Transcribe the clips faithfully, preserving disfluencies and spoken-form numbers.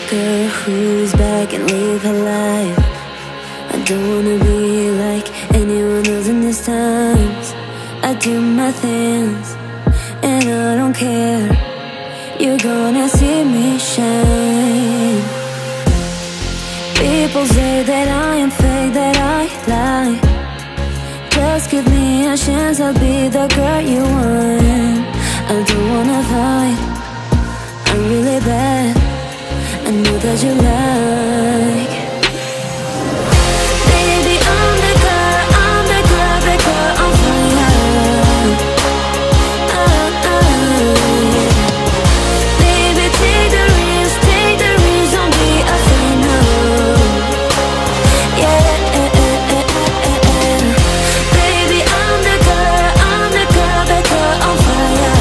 girl who's back and live her life. I don't wanna be like anyone else in these times. I do my things and I don't care. You're gonna see me shine. People say that I am fake, that I lie. Just give me a chance, I'll be the girl you want. I don't wanna fight, I'm really bad, I know that you like. Baby, I'm the girl, I'm the girl, the girl on fire. uh, uh, Baby, take the risk, take the risk, don't be afraid, no. Yeah, baby, I'm the girl, I'm the girl, the girl on fire.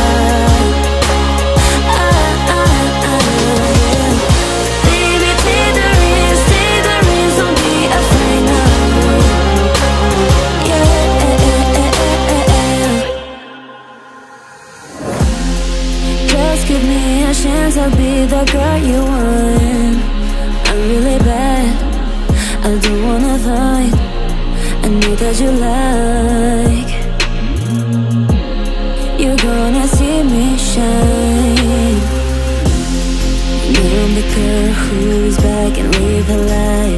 uh, uh, uh, yeah. Baby, take the risk, take the risk, don't be afraid, no. Just give me a chance, I'll be the girl you want. I'm really bad, I don't wanna fight, I know that you like. You're gonna see me shine. You're the girl who's back and live her life.